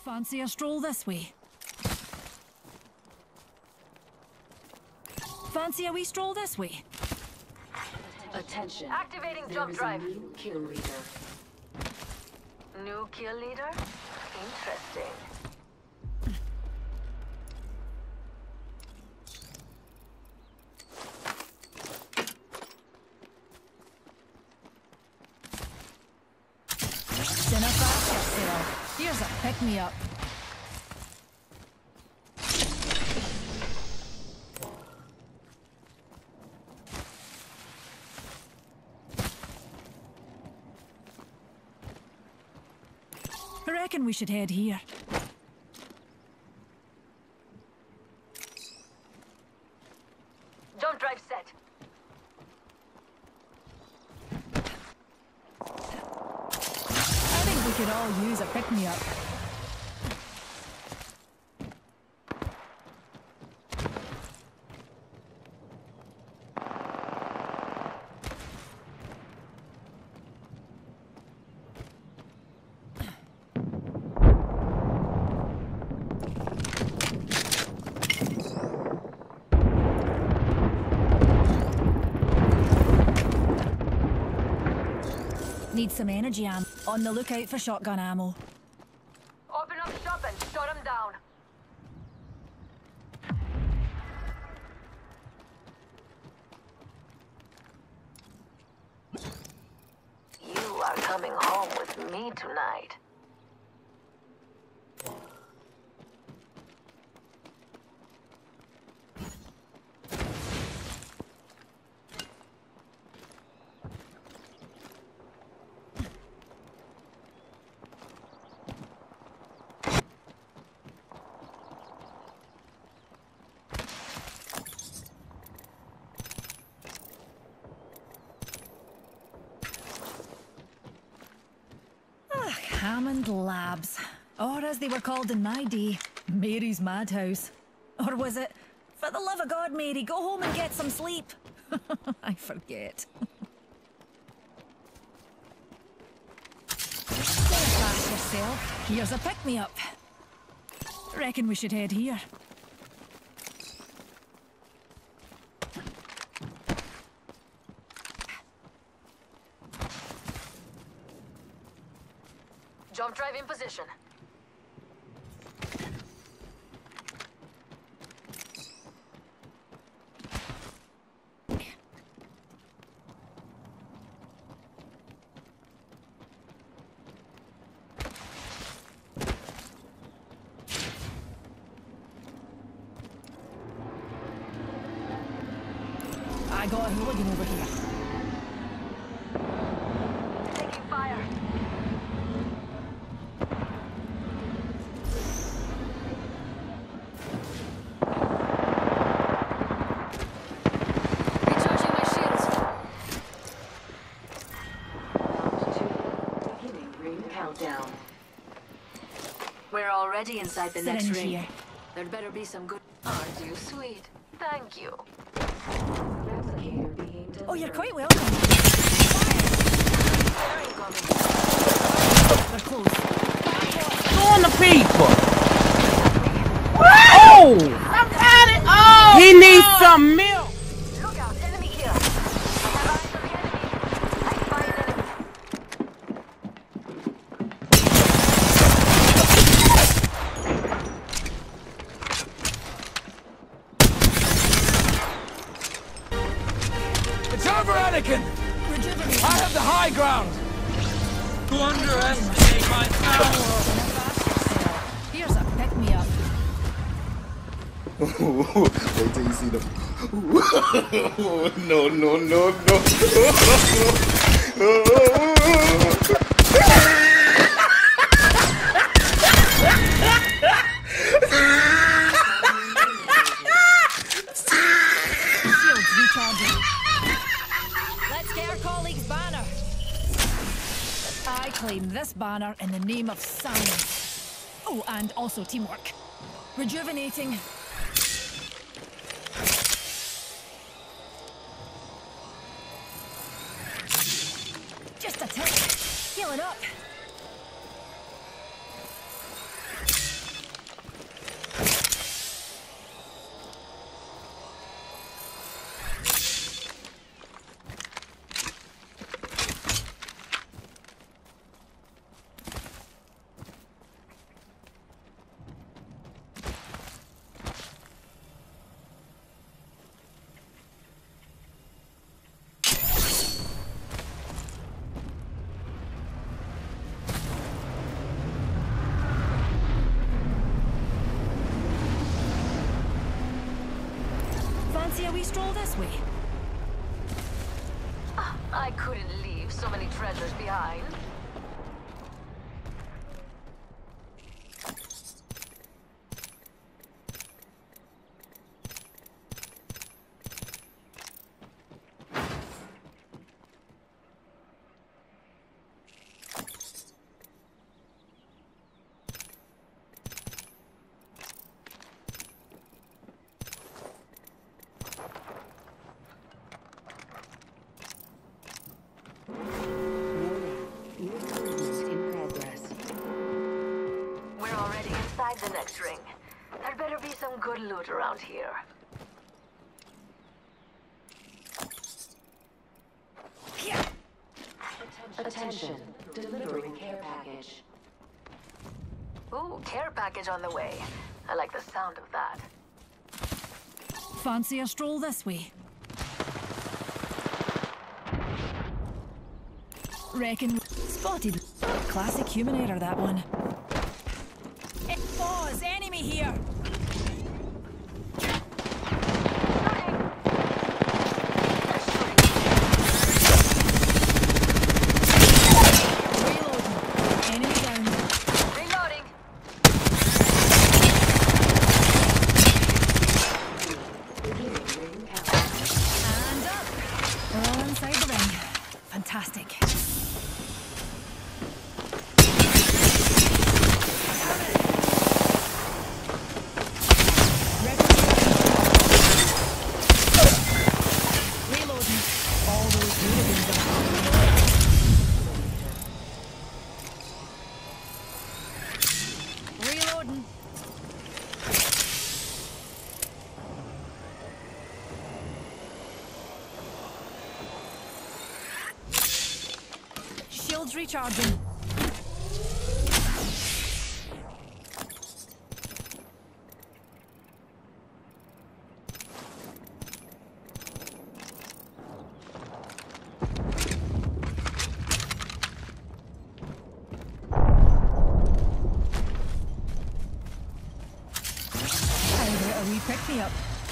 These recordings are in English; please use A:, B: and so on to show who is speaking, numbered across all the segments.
A: Fancy a stroll this way? Fancy a wee stroll this way?
B: Attention.
C: Activating
B: There
C: jump
B: is
C: drive.
B: a new kill leader.
C: New kill leader? Interesting.
A: Dinner fast yourself. Here's a pick-me-up. I reckon we should head here.
C: Jump drive set.
A: I think we could all use a pick-me-up. Need some energy ammo. On the lookout for shotgun ammo.
C: Open up shop and shut them down. You are coming home with me tonight.
A: Hammond Labs. Or as they were called in my day, Mary's Madhouse. Or was it, for the love of God, Mary, go home and get some sleep? I forget. Stay fast yourself. Here's a pick-me-up. Reckon we should head here.
C: Jump drive in position.
A: I got a hooligan over here.
C: Taking fire. Recharging my shields.
B: Beginning ring countdown.
C: We're already inside the next
A: Syringe
C: ring.
A: here.
C: There'd better be some good. Aren't you sweet? Thank you.
B: Replicator being delivered.
A: Oh, you're quite welcome. They're close.
D: On the people. Oh! Somebody! Oh! He needs some milk.
C: Look out, enemy here. I have eyes on the enemy. I spy an enemy.
E: It's over, Anakin!
A: Rejuvenate.
E: I have the high ground!
D: You underestimate my power.
A: Here's a pick-me-up.
F: Wait till you see them. No, no, no, no.
A: Shields recharging. Let's get our colleague's banner. I claim this banner in the name of science. Oh, and also teamwork. Rejuvenating. Just a tick. Healing up. we stroll this way?
C: I couldn't leave so many treasures behind. The next ring. There better be some good loot around here.
B: Attention. Delivering care package.
C: Ooh, care package on the way. I like the sound of that.
A: Fancy a stroll this way? Reckon spotted. Classic human error, that one. Pause! Enemy here! Reloading. Enemy down.
C: Reloading.
A: And up! We're all inside the ring. Fantastic. Shields recharging. Pick me up.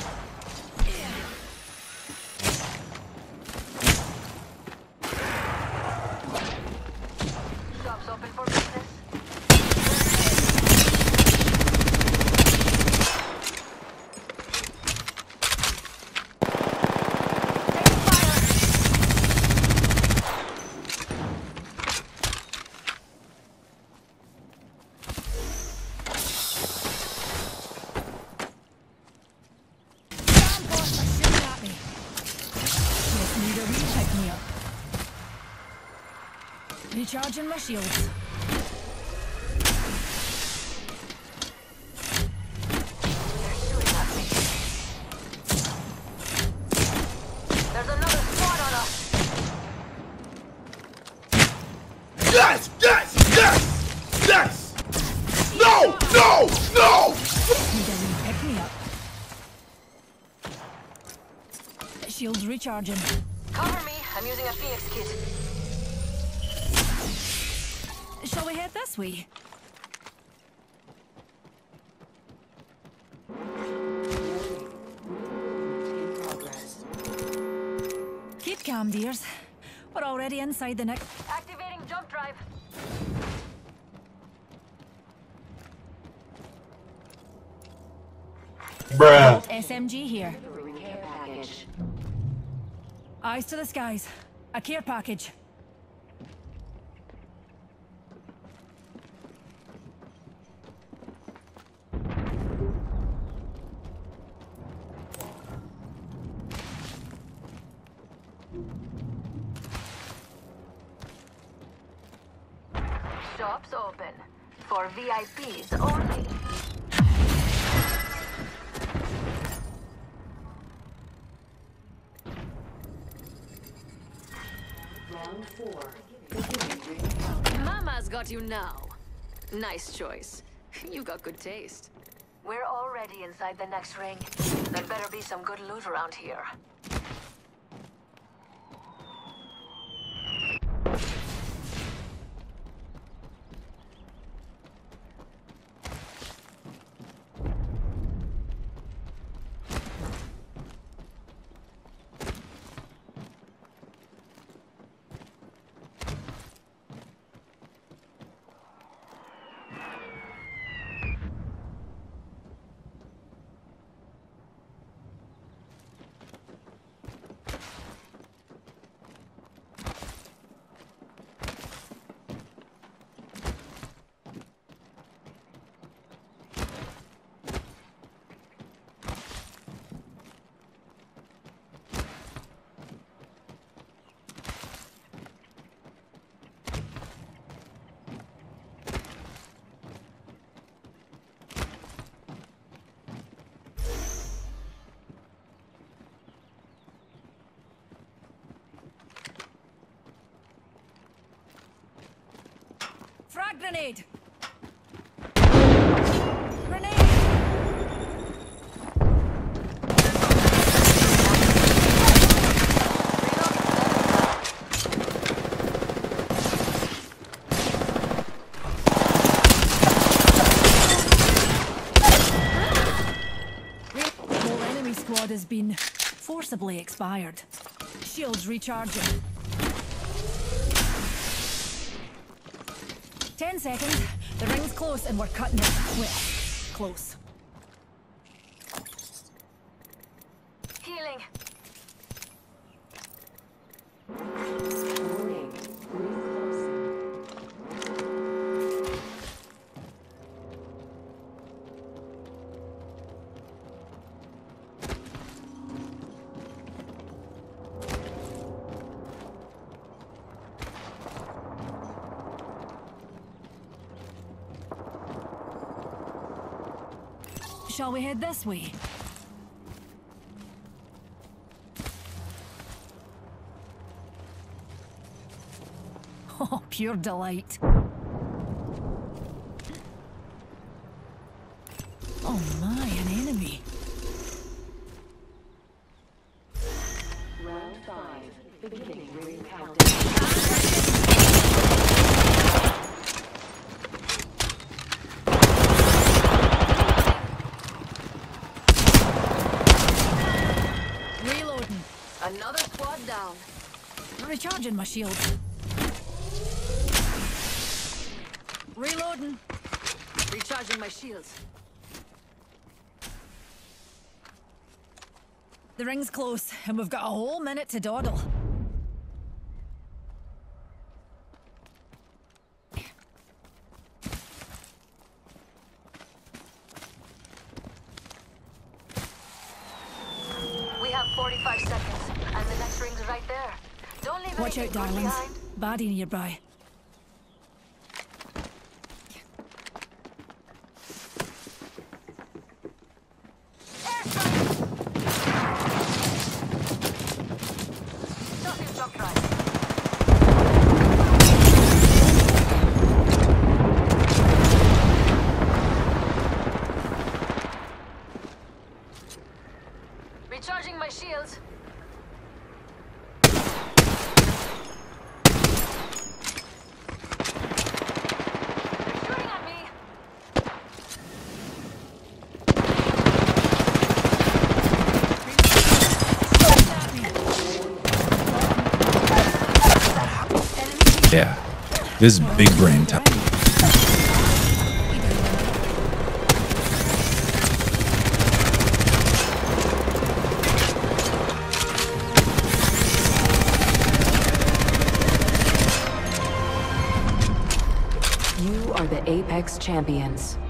C: Shops open for business.
A: Recharging my shields.
C: There's another squad on us.
F: Yes! Yes! Yes! Yes! No! No! No!
A: Pick me up. Shields recharging.
C: Cover me. I'm using a Phoenix kit.
A: Shall we head this way?
B: In progress.
A: Keep calm, dears. We're already inside the next.
C: Activating jump drive.
F: Bruh.
A: SMG here.
B: Delivering care package.
A: Eyes to the skies. A care package.
C: Shops open. For VIPs only.
B: Round 4. Beginning ring countdown.
C: Mama's got you now. Nice choice. You got good taste. We're already inside the next ring. There better be some good loot around here.
A: grenade! Grenade! The whole enemy squad has been forcibly expired. Shields recharging. 10 seconds. The ring's close and we're cutting it quick. Close.
C: Healing.
B: Warning. Ring closing.
A: Shall we head this way? Oh, pure delight. Oh my, an enemy.
B: Round 5. Beginning ring countdown.
A: Reloading.
C: Another squad down.
A: Recharging my shield. Reloading.
C: Recharging my shields.
A: The ring's close, and we've got a whole minute to dawdle.
C: We have 45 seconds, and the next ring's right there. Don't leave
A: Watch out,
C: anything good
A: darlings.
C: behind.
A: Baddie nearby.
C: Stop your truck drive. Recharging my shields. They're shooting at me.
F: Yeah. This is big brain time.
B: You are the Apex Champions.